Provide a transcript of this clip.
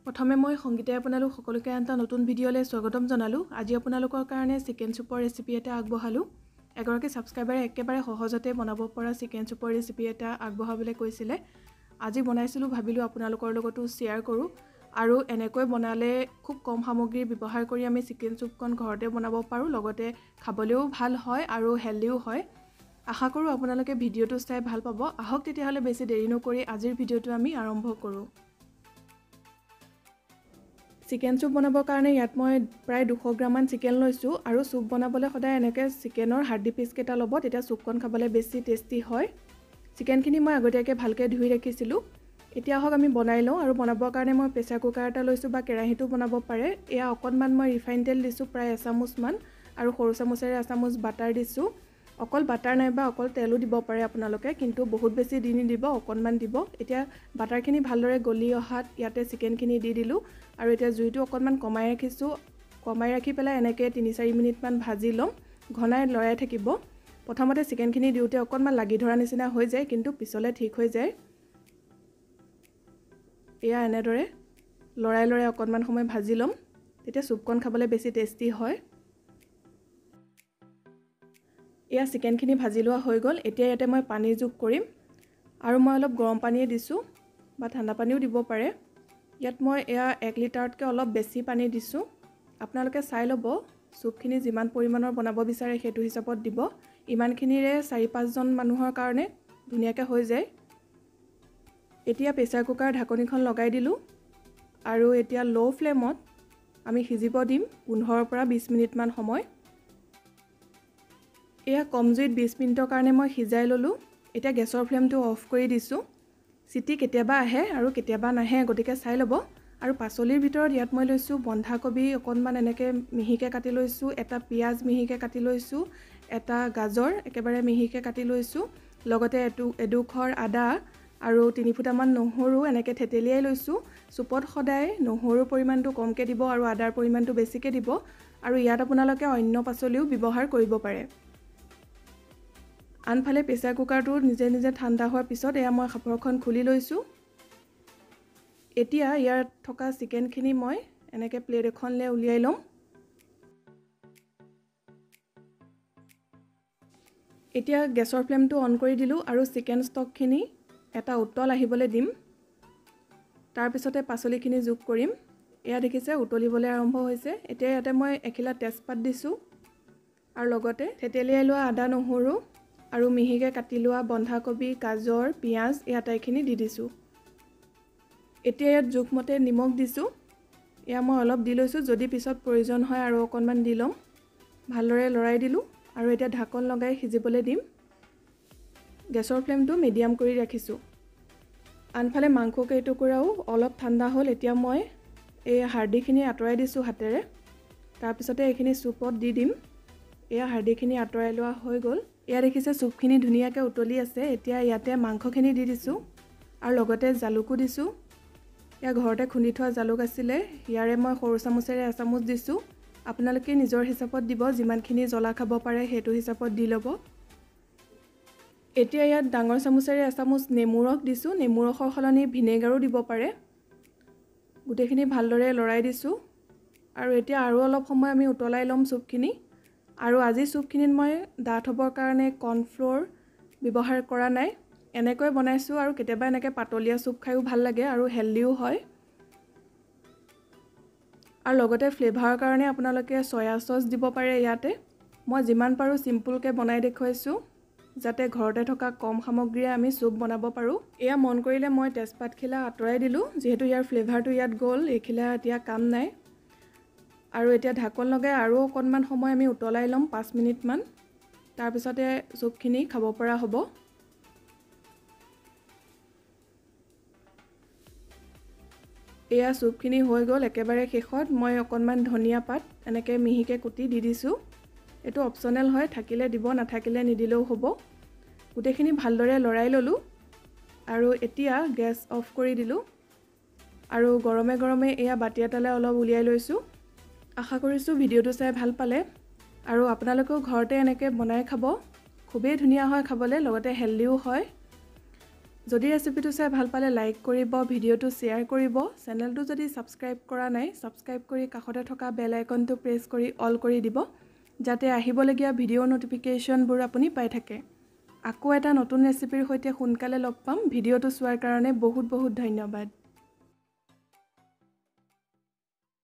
প্ৰথমে মই সংগীতে আপোনালোক সকলোকে এটা নতুন ভিডিঅ'লৈ স্বাগতম জনালোঁ। আজি আপোনালোকৰ কাৰণে চিকেন চুপৰ ৰেচিপি এটা আগবঢ়ালোঁ। এগৰাকী ছাবস্ক্ৰাইবাৰে একেবাৰে সহজতে বনাব পৰা চিকেন চুপৰ ৰেচিপি এটা আগবঢ়াবলৈ কৈছিলে। আজি বনাইছিলোঁ, ভাবিলোঁ আপোনালোকৰ লগতো শ্বেয়াৰ কৰোঁ। আৰু এনেকৈ বনালে খুব কম সামগ্ৰী ব্যৱহাৰ কৰি আমি চিকেন চুপখন ঘৰতে বনাব পাৰোঁ, লগতে খাবলৈও ভাল হয় আৰু হেল্ডিও হয়। আশা কৰোঁ আপোনালোকে ভিডিঅ'টো চাই ভাল পাব। আহক তেতিয়াহ'লে বেছি দেৰি নকৰি আজিৰ ভিডিঅ'টো আমি আৰম্ভ কৰোঁ। চিকেন চুপ বনাবৰ কাৰণে ইয়াত মই প্ৰায় 200 গ্ৰামমান চিকেন লৈছোঁ আৰু চুপ বনাবলৈ সদায় এনেকৈ চিকেনৰ হাৰ্ডি পিচ কেইটা ল'ব, তেতিয়া চুপখন খাবলৈ বেছি টেষ্টি হয়। চিকেনখিনি মই আগতীয়াকৈ ভালকৈ ধুই ৰাখিছিলোঁ। এতিয়া আহক আমি বনাই লওঁ। আৰু বনাবৰ কাৰণে মই প্ৰেছাৰ কুকাৰ এটা লৈছোঁ বা কেৰাহীটো বনাব পাৰে। এয়া অকণমান মই ৰিফাইন তেল দিছোঁ, প্ৰায় এচামুচমান, আৰু সৰু চামুচেৰে এচামুচ বাটাৰ দিছোঁ। অকল বাটাৰ নাইবা অকল তেলো দিব পাৰে আপোনালোকে, কিন্তু বহুত বেছি দি নিদিব, অকণমান দিব। এতিয়া বাটাৰখিনি ভালদৰে গলি অহাত ইয়াতে চিকেনখিনি দি দিলোঁ আৰু এতিয়া জুইটো অকণমান কমাই ৰাখিছোঁ। কমাই ৰাখি পেলাই এনেকৈ 3-4 মিনিটমান ভাজি ল'ম। ঘনাই লৰাই থাকিব। প্ৰথমতে চিকেনখিনি দিওঁতে অকণমান লাগি ধৰা নিচিনা হৈ যায়, কিন্তু পিছলৈ ঠিক হৈ যায়। এয়া এনেদৰে লৰাই লৰাই অকণমান সময় ভাজি ল'ম, তেতিয়া চুপকণ খাবলৈ বেছি টেষ্টি হয়। এয়া চিকেনখিনি ভাজি লোৱা হৈ গ'ল। এতিয়া ইয়াতে মই পানী যোগ কৰিম, আৰু মই অলপ গৰম পানীয়ে দিছোঁ বা ঠাণ্ডা পানীও দিব পাৰে। ইয়াত মই এয়া 1 লিটাৰতকৈ অলপ বেছি পানী দিছোঁ। আপোনালোকে চাই ল'ব, চুপখিনি যিমান পৰিমাণৰ বনাব বিচাৰে সেইটো হিচাপত দিব। ইমানখিনিৰে 4-5 জন মানুহৰ কাৰণে ধুনীয়াকৈ হৈ যায়। এতিয়া প্ৰেছাৰ কুকাৰ ঢাকনিখন লগাই দিলোঁ আৰু এতিয়া ল' ফ্লেমত আমি সিজিব দিম 15 পৰা 20 মিনিটমান সময়। এয়া কম জুইত 20 মিনিটৰ কাৰণে মই সিজাই ল'লোঁ। এতিয়া গেছৰ ফ্লেমটো অফ কৰি দিছোঁ। চিটি কেতিয়াবা আহে আৰু কেতিয়াবা নাহে, গতিকে চাই ল'ব। আৰু পাচলিৰ ভিতৰত ইয়াত মই লৈছোঁ বন্ধাকবি অকণমান এনেকৈ মিহিকৈ কাটি লৈছোঁ, এটা পিঁয়াজ মিহিকৈ কাটি লৈছোঁ, এটা গাজৰ একেবাৰে মিহিকৈ কাটি লৈছোঁ, লগতে এডোখৰ আদা আৰু 3 ফুটামান নহৰু এনেকৈ থেতেলিয়াই লৈছোঁ। চুপত সদায় নহৰুৰ পৰিমাণটো কমকৈ দিব আৰু আদাৰ পৰিমাণটো বেছিকৈ দিব। আৰু ইয়াত আপোনালোকে অন্য পাচলিও ব্যৱহাৰ কৰিব পাৰে। আনফালে প্ৰেছাৰ কুকাৰটো নিজে নিজে ঠাণ্ডা হোৱাৰ পিছত এয়া মই সাঁফৰখন খুলি লৈছোঁ। এতিয়া ইয়াত থকা চিকেনখিনি মই এনেকৈ প্লেট এখনলৈ উলিয়াই ল'ম। এতিয়া গেছৰ ফ্লেমটো অন কৰি দিলোঁ আৰু চিকেন ষ্টকখিনি এটা উতল আহিবলৈ দিম। তাৰপিছতে পাচলিখিনি যোগ কৰিম। এয়া দেখিছে উতলিবলৈ আৰম্ভ হৈছে। এতিয়া ইয়াতে মই এখিলা তেজপাত দিছোঁ আৰু লগতে থেতেলিয়াই লোৱা আদা নহৰু আৰু মিহিকৈ কাটি লোৱা বন্ধাকবি, গাজৰ, পিঁয়াজ এই আটাইখিনি দি দিছোঁ। এতিয়া ইয়াত জোখমতে নিমখ দিছোঁ। এয়া মই অলপ দি লৈছোঁ, যদি পিছত প্ৰয়োজন হয় আৰু অকণমান দি ল'ম। ভালদৰে লৰাই দিলোঁ আৰু এতিয়া ঢাকন লগাই সিজিবলৈ দিম। গেছৰ ফ্লেমটো মিডিয়াম কৰি ৰাখিছোঁ। আনফালে মাংস কেইটুকুৰাও অলপ ঠাণ্ডা হ'ল। এতিয়া মই এই হাৰ্ডিখিনি আঁতৰাই দিছোঁ হাতেৰে। তাৰপিছতে এইখিনি চুপত দি দিম। এয়া হাৰ্ডিখিনি আঁতৰাই লোৱা হৈ গ'ল। এয়া দেখিছে চুপখিনি ধুনীয়াকৈ উতলি আছে। এতিয়া ইয়াতে মাংসখিনি দি দিছোঁ আৰু লগতে জালুকো দিছোঁ। এয়া ঘৰতে খুন্দি থোৱা জালুক আছিলে, ইয়াৰে মই সৰু চামুচেৰে এচামুচ দিছোঁ। আপোনালোকে নিজৰ হিচাপত দিব, যিমানখিনি জ্বলা খাব পাৰে সেইটো হিচাপত দি ল'ব। এতিয়া ইয়াত ডাঙৰ চামুচেৰে এচামুচ নেমু ৰস দিছোঁ। নেমু ৰসৰ সলনি ভিনেগাৰো দিব পাৰে। গোটেইখিনি ভালদৰে লৰাই দিছোঁ আৰু এতিয়া আৰু অলপ সময় আমি উতলাই ল'ম চুপখিনি। আৰু আজি চুপখিনিত মই ডাঠ হ'বৰ কাৰণে কৰ্ণফ্ল'ৰ ব্যৱহাৰ কৰা নাই। এনেকৈ বনাইছোঁ আৰু কেতিয়াবা এনেকৈ পাতলীয়া চুপ খায়ো ভাল লাগে আৰু হেল্ডিও হয়। আৰু লগতে ফ্লেভাৰৰ কাৰণে আপোনালোকে চয়া চচ দিব পাৰে ইয়াতে। মই যিমান পাৰোঁ চিম্পুলকৈ বনাই দেখুৱাইছোঁ, যাতে ঘৰতে থকা কম সামগ্ৰীৰে আমি চুপ বনাব পাৰোঁ। এয়া মন কৰিলে মই তেজপাতখিলা আঁতৰাই দিলোঁ, যিহেতু ইয়াৰ ফ্লেভাৰটো ইয়াত গ'ল, এইখিলা এতিয়া কাম নাই। আৰু এতিয়া ঢাকন লগাই আৰু অকণমান সময় আমি উতলাই ল'ম, 5 মিনিটমান। তাৰপিছতে চুপখিনি খাব পৰা হ'ব। এয়া চুপখিনি হৈ গ'ল। একেবাৰে শেষত মই অকণমান ধনিয়া পাত এনেকৈ মিহিকৈ কুটি দি দিছোঁ। এইটো অপশ্যনেল হয়, থাকিলে দিব, নাথাকিলে নিদিলেও হ'ব। গোটেইখিনি ভালদৰে লৰাই ল'লোঁ আৰু এতিয়া গেছ অফ কৰি দিলোঁ আৰু গৰমে গৰমে এয়া বাতি এটালৈ অলপ উলিয়াই লৈছোঁ। আশা কৰিছোঁ ভিডিঅ'টো চাই ভাল পালে আৰু আপোনালোকেও ঘৰতে এনেকৈ বনাই খাব। খুবেই ধুনীয়া হয় খাবলৈ, লগতে হেল্ডিও হয়। যদি ৰেচিপিটো চাই ভাল পালে লাইক কৰিব, ভিডিঅ'টো শ্বেয়াৰ কৰিব, চেনেলটো যদি ছাবস্ক্ৰাইব কৰা নাই ছাবস্ক্ৰাইব কৰি কাষতে থকা বেল আইকনটো প্ৰেছ কৰি অল কৰি দিব, যাতে আহিবলগীয়া ভিডিঅ'ৰ নটিফিকেশ্যনবোৰ আপুনি পাই থাকে। আকৌ এটা নতুন ৰেচিপিৰ সৈতে সোনকালে লগ পাম। ভিডিঅ'টো চোৱাৰ কাৰণে বহুত বহুত ধন্যবাদ।